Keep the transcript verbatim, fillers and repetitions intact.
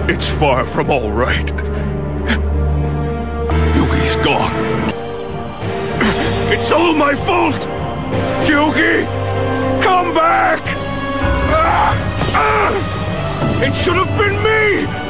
It's far from all right. Yugi's gone. It's all my fault! Yugi! Come back! Ah! Ah! It should have been me!